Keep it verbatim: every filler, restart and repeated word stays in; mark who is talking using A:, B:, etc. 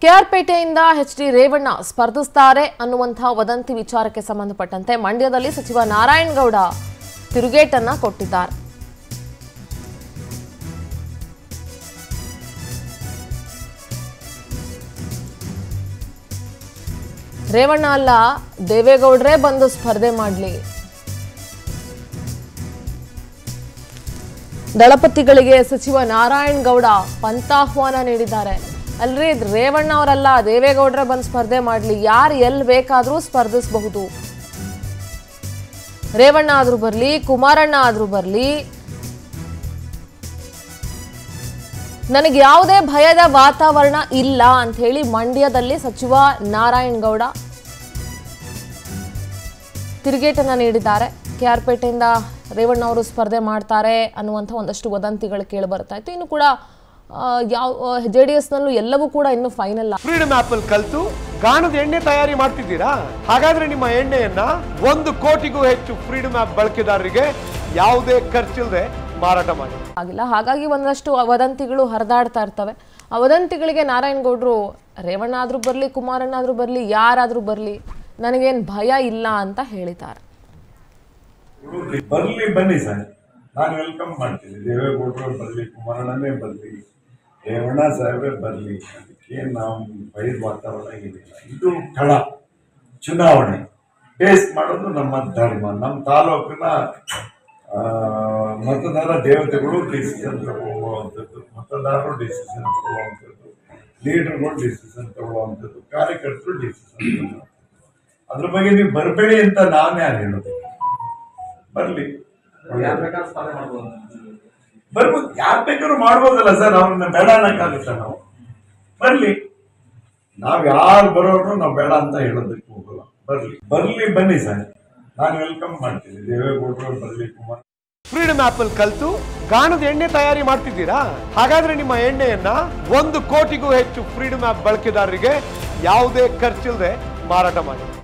A: ಕೆಆರ್ಪೇಟೆಯಿಂದ H D Revanna ಸ್ಪರ್ಧಿಸುತ್ತಾರೆ ಅನ್ನುವಂತಹ ವದಂತಿ ವಿಚಾರಕ್ಕೆ ಸಂಬಂಧಪಟ್ಟಂತೆ ಮಂಡ್ಯದಲ್ಲಿ ಸಚಿವ ನಾರಾಯಣಗೌಡ ತಿರುಗೇಟನ್ನ ಕೊಟ್ಟಿದ್ದಾರೆ. ರೇವಣ್ಣ ಅಲ್ಲ, ದೇವೇಗೌಡರೇ ಬಂದು ಸ್ಪರ್ಧೆ ಮಾಡಲಿ, ದಳಪತಿಗಳಿಗೆ ಸಚಿವ ನಾರಾಯಣಗೌಡ ಪಂಥಾಹ್ವಾನ ನೀಡಿದ್ದಾರೆ. ಅಲ್ರಿ, ರೇವಣ್ಣ ಅವರಲ್ಲ, ದೇವೇಗೌಡರೇ ಬಂದು ಸ್ಪರ್ಧೆ ಮಾಡಲಿ, ಯಾರು ಎಲ್ಲಿ ಬೇಕಾದರೂ ಸ್ಪರ್ಧಿಸಬಹುದು. ರೇವಣ್ಣ ಆದ್ರೂ ಬರಲಿ, ಕುಮಾರಣ್ಣ ಆದ್ರೂ ಬರಲಿ, ನನಗೆ ಯಾವುದೇ ಭಯದ ವಾತಾವರಣ ಇಲ್ಲ ಅಂತ ಹೇಳಿ ಮಂಡ್ಯದಲ್ಲಿ ಸಚಿವ ನಾರಾಯಣಗೌಡ ತಿರುಗೇಟನ್ನ ನೀಡಿದ್ದಾರೆ. ಕೆಆರ್ಪೇಟೆಯಿಂದ ರೇವಣ್ಣ ಅವರು ಸ್ಪರ್ಧೆ ಮಾಡ್ತಾರೆ ಅನ್ನುವಂಥ ಒಂದಷ್ಟು ವದಂತಿಗಳು ಕೇಳಿ ಬರ್ತಾ ಇತ್ತು. ಇನ್ನು ಕೂಡ ಯಾವ ಜೆಡಿಎಸ್ ನಲ್ಲೂ ಎಲ್ಲವೂ ಕೂಡ ಇನ್ನು ಫೈನಲ್.
B: ಫ್ರೀಡಮ್ ಆಪ್ ಅಲ್ಲಿ ಕಲ್ತು ಗಾಣದ ಎಣ್ಣೆ ತಯಾರಿ ಮಾಡ್ತಿದ್ದೀರಾ? ಹಾಗಾದ್ರೆ ನಿಮ್ಮ ಎಣ್ಣೆಯನ್ನ ಒಂದು ಕೋಟಿಗೂ ಹೆಚ್ಚು ಫ್ರೀಡಮ್ ಆಪ್ ಬಳಕೆದಾರರಿಗೆ ಯಾವುದೇ ಖರ್ಚಿಲ್ಲದೆ ಮಾರಾಟ ಮಾಡಿ
A: ಆಗಿಲ್ಲ. ಹಾಗಾಗಿ ಒಂದಷ್ಟು ವದಂತಿಗಳು ಹರಿದಾಡ್ತಾ ಇರ್ತವೆ. ಆ ವದಂತಿಗಳಿಗೆ ನಾರಾಯಣಗೌಡರು ರೇವಣ್ಣ ಆದ್ರೂ ಬರ್ಲಿ, ಕುಮಾರಣ್ಣ ಆದ್ರೂ ಬರ್ಲಿ, ಯಾರಾದ್ರೂ ಬರ್ಲಿ, ನನಗೇನು ಭಯ ಇಲ್ಲ ಅಂತ ಹೇಳಿದ್ದಾರೆ.
C: ಬರ್ಲಿ, ಬನ್ನಿ ಸರ್, ನಾನು ವೆಲ್ಕಮ್ ಮಾಡ್ತೀನಿ. ದೇವೇಗೌಡರು ಬರ್ಲಿ, ಕುಮಾರಣ್ಣನೇ ಬರ್ಲಿ, ರೇವಣ್ಣ ಸಾಹೇಬೇ ಬರ್ಲಿ, ಅದಕ್ಕೇನು ನಾವು ಭಯದ ವಾತಾವರಣ ಏನಿಲ್ಲ. ಇದು ಕಳ ಚುನಾವಣೆ ಫೇಸ್ ಮಾಡೋದು ನಮ್ಮ ಧರ್ಮ. ನಮ್ಮ ತಾಲೂಕಿನ ಮತದಾರ ದೇವತೆಗಳು ಡಿಸಿಷನ್ ತಗೊಳ್ಳುವಂಥದ್ದು, ಮತದಾರರು ಡಿಸಿಷನ್ ತಗೊಳ್ಳುವಂಥದ್ದು, ಲೀಡರ್ಗಳು ಡಿಸಿಷನ್ ತಗೊಳ್ಳುವಂಥದ್ದು, ಕಾರ್ಯಕರ್ತರು ಡಿಸಿಷನ್ ತಗೊಳ್ಳುವಂಥದ್ದು. ಅದ್ರ ಬಗ್ಗೆ ನೀವು ಬರಬೇಡಿ ಅಂತ ನಾನು ಯಾರು ಹೇಳೋದು? ಬರ್ಲಿ, ಬರ್ಬೋದು, ಯಾರು ಬೇಕಾದ್ರೂ ಮಾಡ್ಬೋದಲ್ಲ ಸರ್. ಅವ್ರನ್ನ ಬೇಡ ಅನ್ನಕ್ಕಾಗುತ್ತ? ನಾವು ಬರ್ಲಿ, ನಾವ್ ಯಾರು ಬರೋರು ನಾವು ಬೇಡ ಅಂತ ಹೇಳೋದಕ್ಕೆ ಹೋಗಲ್ಲ. ಬರ್ಲಿ ಬರ್ಲಿ ಬನ್ನಿ ಸರ್, ನಾನು ವೆಲ್ಕಮ್ ಮಾಡ್ತೀನಿ. ದೇವೇಗೌಡರು ಬರ್ಲಿ, ಕುಮಾರ್.
B: ಫ್ರೀಡಮ್ ಆಪ್ ಅಲ್ಲಿ ಕಲ್ತು ಗಾಣದ ಎಣ್ಣೆ ತಯಾರಿ ಮಾಡ್ತಿದ್ದೀರಾ? ಹಾಗಾದ್ರೆ ನಿಮ್ಮ ಎಣ್ಣೆಯನ್ನ ಒಂದು ಕೋಟಿಗೂ ಹೆಚ್ಚು ಫ್ರೀಡಮ್ ಆಪ್ ಬಳಕೆದಾರರಿಗೆ ಯಾವುದೇ ಖರ್ಚಿಲ್ಲದೆ ಮಾರಾಟ ಮಾಡಿ.